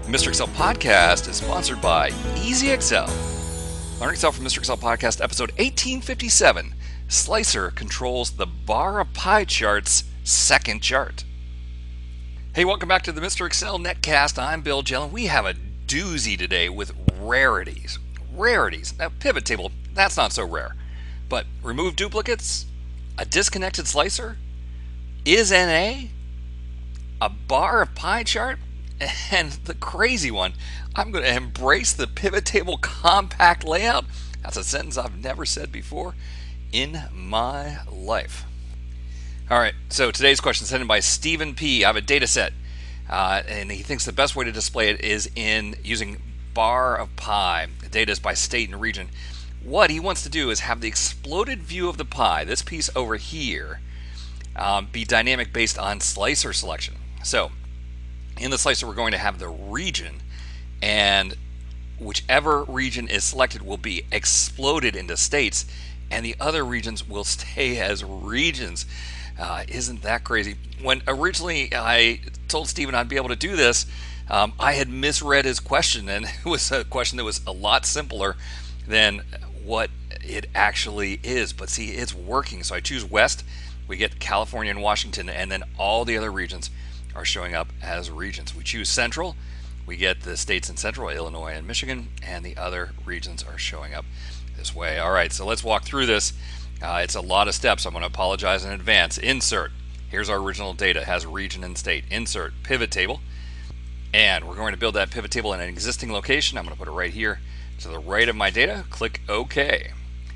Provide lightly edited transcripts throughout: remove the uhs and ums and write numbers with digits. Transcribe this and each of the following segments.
Mr. Excel podcast is sponsored by Easy Excel. Learn Excel from Mr. Excel podcast, episode 1857. Slicer controls the bar of pie chart's second chart. Hey, welcome back to the Mr. Excel Netcast. I'm Bill Jelen. We have a doozy today with rarities. Rarities. Now, pivot table, that's not so rare. But remove duplicates, a disconnected slicer, ISNA, a bar of pie chart, and the crazy one, I'm going to embrace the pivot table compact layout. That's a sentence I've never said before in my life. All right, so today's question is sent in by Stephen P. I have a data set, and he thinks the best way to display it is in using bar of pie. The data is by state and region. What he wants to do is have the exploded view of the pie, this piece over here, be dynamic based on slicer selection. So in the slicer, we're going to have the region, and whichever region is selected will be exploded into states, and the other regions will stay as regions. Isn't that crazy? When originally I told Stephen I'd be able to do this, I had misread his question, and it was a question that was a lot simpler than what it actually is. But see, it's working. So I choose West, we get California and Washington, and then all the other regions are showing up as regions. We choose Central, we get the states in Central, Illinois and Michigan, and the other regions are showing up this way. All right, so let's walk through this. It's a lot of steps. I'm going to apologize in advance. Insert. Here's our original data. It has region and state. Insert pivot table. And we're going to build that pivot table in an existing location. I'm going to put it right here to the right of my data. Click OK.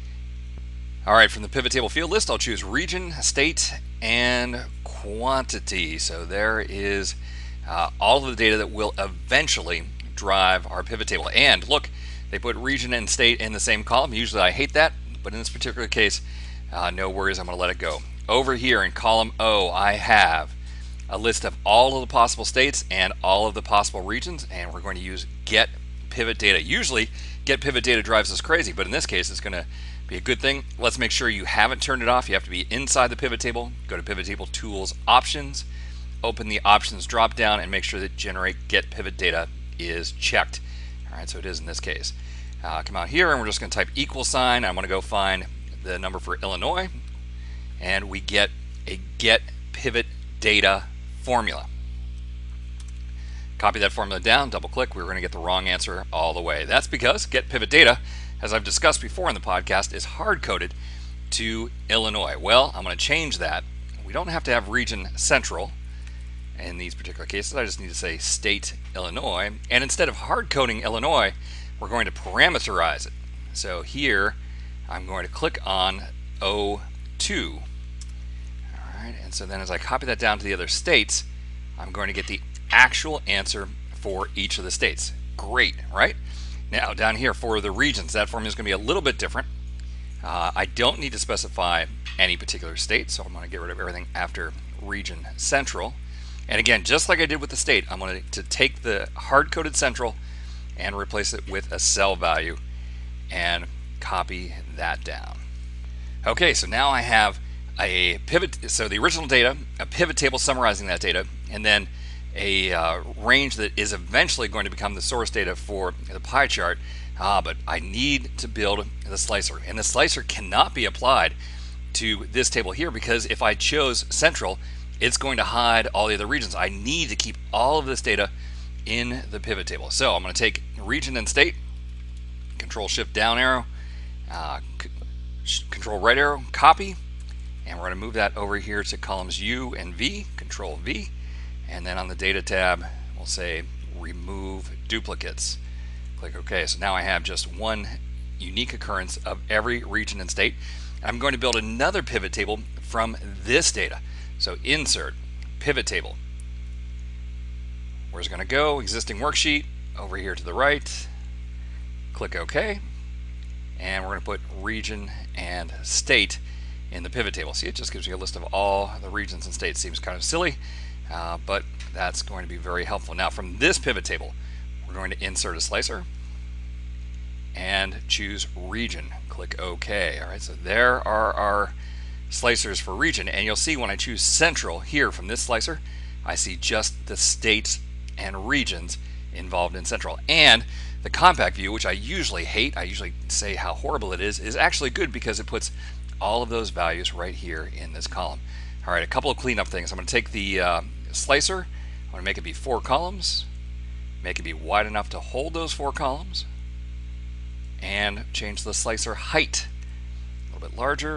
All right, from the pivot table field list, I'll choose region, state, and quantity. So there is all of the data that will eventually drive our pivot table. And look, they put region and state in the same column. Usually I hate that, but in this particular case, no worries, I'm going to let it go. Over here in column O, I have a list of all of the possible states and all of the possible regions, and we're going to use GetPivotData. Usually, GetPivotData drives us crazy, but in this case, it's going to be a good thing. Let's make sure you haven't turned it off. You have to be inside the pivot table. Go to Pivot Table Tools, Options, open the Options drop down, and make sure that Generate GetPivotData is checked. All right, so it is in this case. Come out here, and we're just going to type equal sign. I'm going to go find the number for Illinois, and we get a GetPivotData formula. Copy that formula down, double click, we're going to get the wrong answer all the way. That's because GetPivotData, as I've discussed before in the podcast, is hard-coded to Illinois. Well, I'm going to change that. We don't have to have region central in these particular cases. I just need to say state Illinois, and instead of hard-coding Illinois, we're going to parameterize it. So here, I'm going to click on O2. Alright, and so then as I copy that down to the other states, I'm going to get the actual answer for each of the states. Great, right? Now down here for the regions, that formula is going to be a little bit different. I don't need to specify any particular state, so I'm going to get rid of everything after region central. And again, just like I did with the state, I'm going to take the hard-coded central and replace it with a cell value and copy that down. Okay, so now I have a pivot, so the original data, a pivot table summarizing that data, and then a range that is eventually going to become the source data for the pie chart. But I need to build the slicer, and the slicer cannot be applied to this table here because if I chose central, it's going to hide all the other regions. I need to keep all of this data in the pivot table. So I'm going to take region and state, Control Shift down arrow, Control right arrow, copy, and we're going to move that over here to columns U and V, Control V, and then on the data tab we'll say remove duplicates. Click OK. So now I have just one unique occurrence of every region and state. I'm going to build another pivot table from this data. So insert pivot table. Where's it going to go? Existing worksheet over here to the right. Click OK, and we're going to put region and state in the pivot table. See, it just gives you a list of all the regions and states. Seems kind of silly, but that's going to be very helpful. Now from this pivot table, we're going to insert a slicer and choose region. Click OK. All right, so there are our slicers for region, and you'll see when I choose central here from this slicer, I see just the states and regions involved in central. And the compact view, which I usually hate, I usually say how horrible it is actually good because it puts all of those values right here in this column. All right, a couple of cleanup things. I'm going to take the slicer, I'm going to make it be 4 columns, make it be wide enough to hold those 4 columns, and change the slicer height a little bit larger.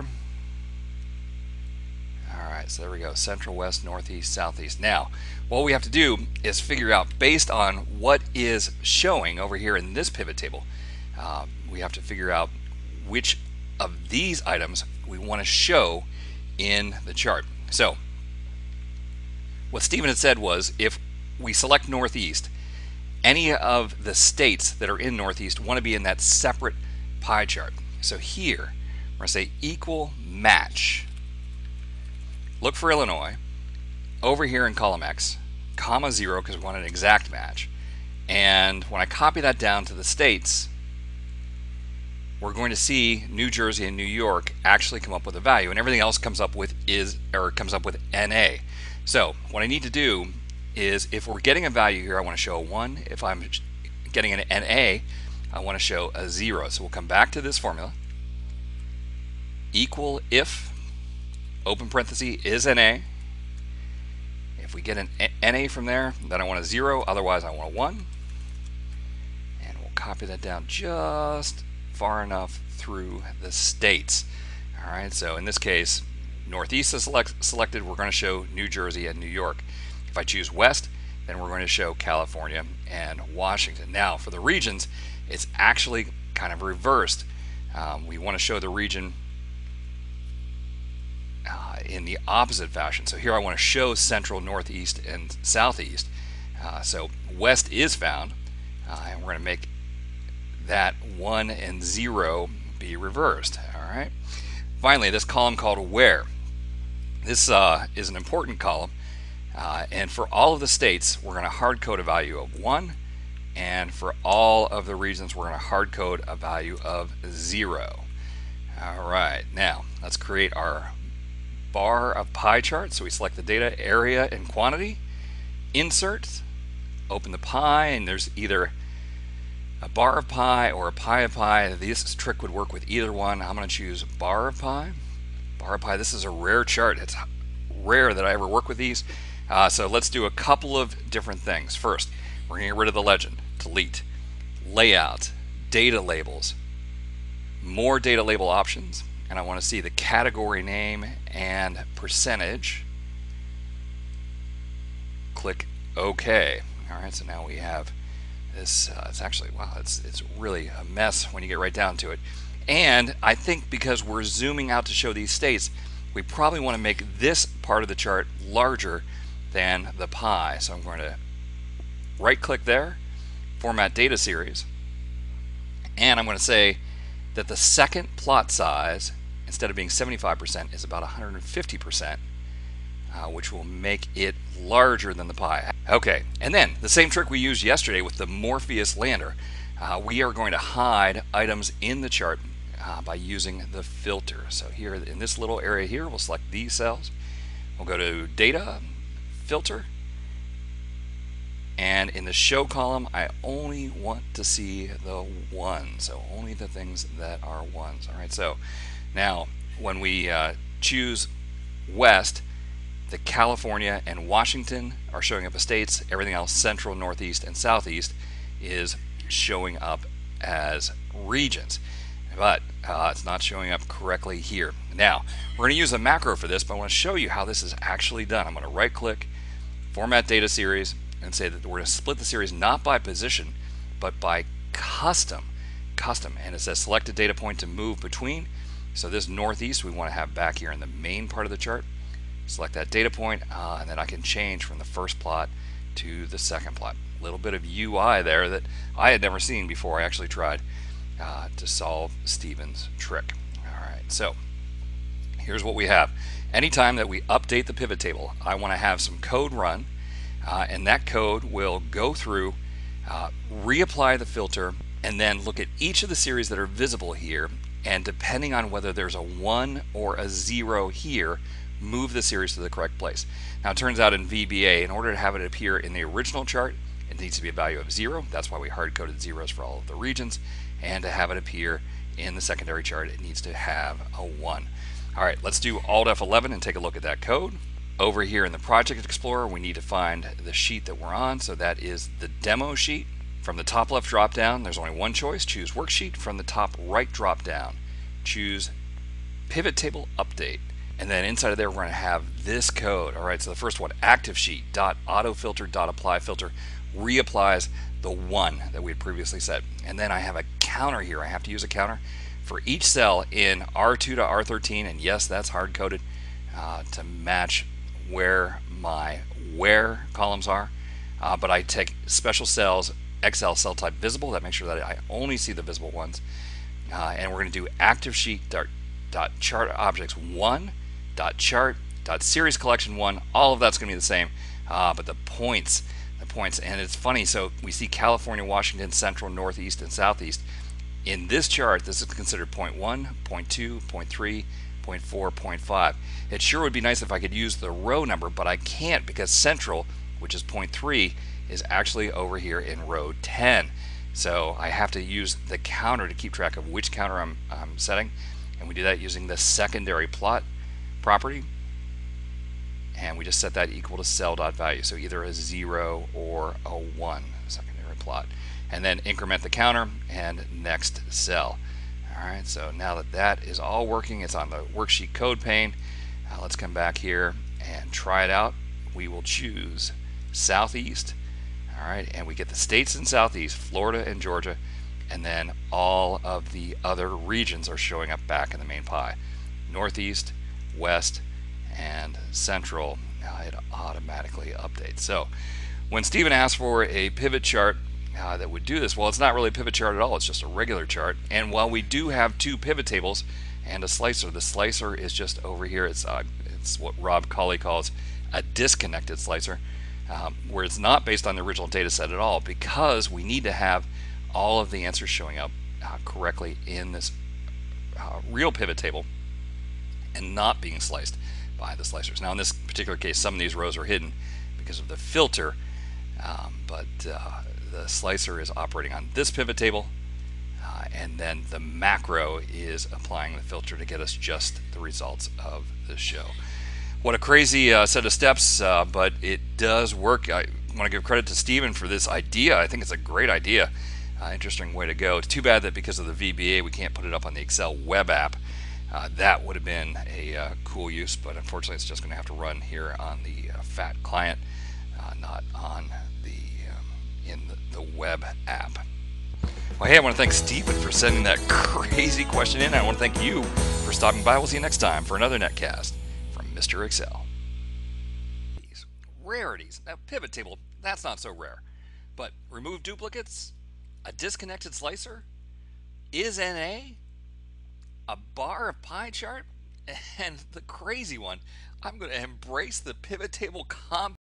Alright, so there we go, central, west, northeast, southeast. Now, what we have to do is figure out, based on what is showing over here in this pivot table, we have to figure out which of these items we want to show in the chart. So, what Stephen had said was, if we select northeast, any of the states that are in northeast want to be in that separate pie chart. So here, we're going to say equal match. Look for Illinois, over here in column X, comma 0, because we want an exact match. And when I copy that down to the states, we're going to see New Jersey and New York actually come up with a value, and everything else comes up with NA. So what I need to do is, if we're getting a value here, I want to show a 1. If I'm getting an NA, I want to show a 0. So we'll come back to this formula. Equal if, open parenthesis, is NA. If we get an NA from there, then I want a 0, otherwise I want a 1. And we'll copy that down just far enough through the states. Alright, so in this case, northeast is selected, we're going to show New Jersey and New York. If I choose west, then we're going to show California and Washington. Now, for the regions, it's actually kind of reversed. We want to show the region in the opposite fashion. So here I want to show central, northeast, and southeast. So west is found, and we're going to make that 1 and 0 be reversed. All right. Finally, this column called where. This is an important column, and for all of the states, we're going to hard code a value of 1, and for all of the regions, we're going to hard code a value of 0. All right. Now let's create our bar of pie chart. So we select the data, area, and quantity, insert, open the pie, and there's either a bar of pie or a pie of pie. This trick would work with either one. I'm going to choose bar of pie. Bar of pie, this is a rare chart. It's rare that I ever work with these. So let's do a couple of different things. First, we're going to get rid of the legend, delete, layout, data labels, more data label options, and I want to see the category name and percentage. Click OK. All right, so now we have this. It's actually, wow, it's really a mess when you get right down to it. And I think because we're zooming out to show these states, we probably want to make this part of the chart larger than the pie. So I'm going to right click there, format data series, and I'm going to say that the second plot size, instead of being 75%, is about 150%, which will make it larger than the pie. Okay, and then the same trick we used yesterday with the Morpheus lander. We are going to hide items in the chart by using the filter. So here in this little area here, we'll select these cells. We'll go to Data, Filter, and in the Show column, I only want to see the ones. So only the things that are ones. All right, so now when we choose West, the California and Washington are showing up as states. Everything else, Central, Northeast, and Southeast, is showing up as regions. But it's not showing up correctly here. Now, we're going to use a macro for this, but I want to show you how this is actually done. I'm going to right click, format data series, and say that we're going to split the series not by position, but by custom. And it says select a data point to move between. So this northeast we want to have back here in the main part of the chart. Select that data point, and then I can change from the first plot to the second plot. A little bit of UI there that I had never seen before I actually tried to solve Stephen's trick. Alright, so here's what we have. Anytime that we update the pivot table, I want to have some code run, and that code will go through, reapply the filter, and then look at each of the series that are visible here, and depending on whether there's a 1 or a 0 here, move the series to the correct place. Now it turns out in VBA, in order to have it appear in the original chart, it needs to be a value of 0. That's why we hard-coded zeros for all of the regions. And to have it appear in the secondary chart, it needs to have a 1. All right, let's do Alt F11 and take a look at that code. Over here in the Project Explorer, we need to find the sheet that we're on. So that is the demo sheet. From the top left drop down, there's only one choice. Choose Worksheet. From the top right drop down, choose Pivot Table Update. And then inside of there, we're going to have this code. All right, so the first one, active sheet dot autofilter dot apply filter reapplies the 1 that we had previously set. And then I have a counter here. I have to use a counter for each cell in R2 to R13. And yes, that's hard coded to match where my where columns are. But I take special cells, Excel cell type visible, that makes sure that I only see the visible ones. And we're going to do active sheet dot chart objects 1 dot chart dot series collection 1. All of that's going to be the same, but the points, and it's funny. So we see California, Washington, Central, Northeast, and Southeast. In this chart, this is considered point 1, point 2, point 3, point 4, point 5. It sure would be nice if I could use the row number, but I can't because Central, which is point 3, is actually over here in row 10. So I have to use the counter to keep track of which counter I'm setting, and we do that using the secondary plot property, and we just set that equal to cell.value, so either a 0 or a 1 secondary plot, and then increment the counter and next cell. All right, so now that that is all working, it's on the worksheet code pane. Let's come back here and try it out. We will choose Southeast. All right, and we get the states in Southeast, Florida and Georgia, and then all of the other regions are showing up back in the main pie. Northeast, West, and Central. It automatically updates. So when Stephen asked for a pivot chart that would do this, well, it's not really a pivot chart at all. It's just a regular chart. And while we do have 2 pivot tables and a slicer, the slicer is just over here. It's what Rob Colley calls a disconnected slicer, where it's not based on the original data set at all, because we need to have all of the answers showing up correctly in this real pivot table and not being sliced by the slicers. Now in this particular case, some of these rows are hidden because of the filter, but the slicer is operating on this pivot table, and then the macro is applying the filter to get us just the results of the show. What a crazy set of steps, but it does work. I want to give credit to Stephen for this idea. I think it's a great idea. Interesting way to go. It's too bad that because of the VBA we can't put it up on the Excel web app. That would have been a cool use, but unfortunately it's just going to have to run here on the FAT client, not on the in the web app. Well, hey, I want to thank Stephen for sending that crazy question in. I want to thank you for stopping by. We'll see you next time for another netcast from Mr. Excel. Rarities. Now, pivot table, that's not so rare. But remove duplicates, a disconnected slicer, ISNA, a bar of pie chart, and the crazy one, I'm going to embrace the pivot table comp